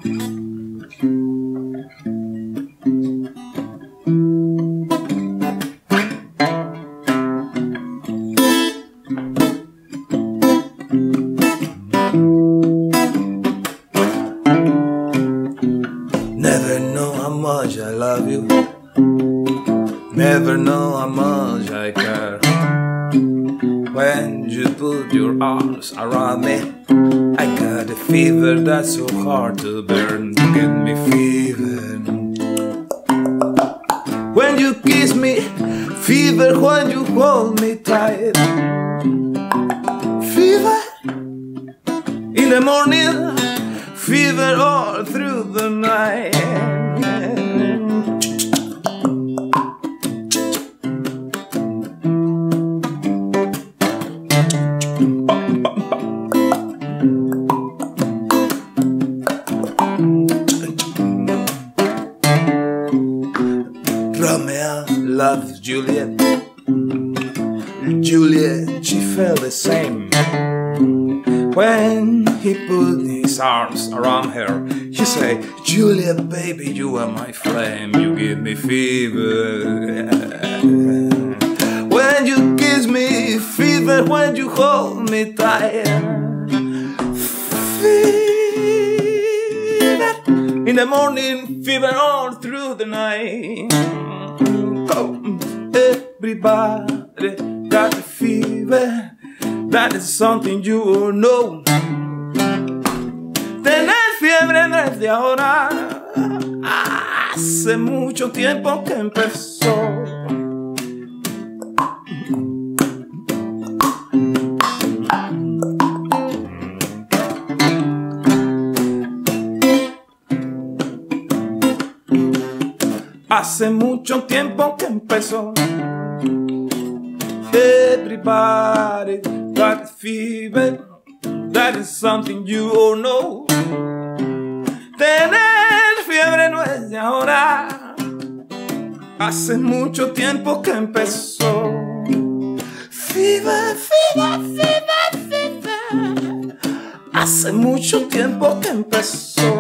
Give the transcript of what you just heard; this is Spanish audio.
Never know how much I love you. Never know how much I care. When you put your arms around me, I got a fever that's so hard to bear. You give me fever. When you kiss me, fever when you hold me tight. Fever in the morning, fever all through the night. Romeo loves Juliet. Juliet, she felt the same. When he put his arms around her, he said, Juliet, baby, you are my flame. You give me fever. When you kiss me, fever. When you hold me tight, fever. In the morning, fever all through the night. Come, everybody got the fever. That is something you all know. Tener fiebre no es de ahora. Hace mucho tiempo que empezó. Hace mucho tiempo que empezó. Everybody got a fever. That is something you all know. Tener fiebre no es de ahora. Hace mucho tiempo que empezó. Fever, fever, fever, fever. Hace mucho tiempo que empezó.